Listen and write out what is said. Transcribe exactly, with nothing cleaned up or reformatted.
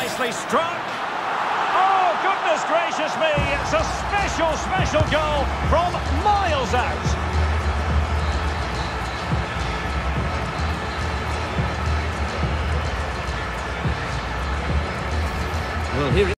nicely struck. Oh, goodness gracious me. It's a special, special goal from miles out. Well, here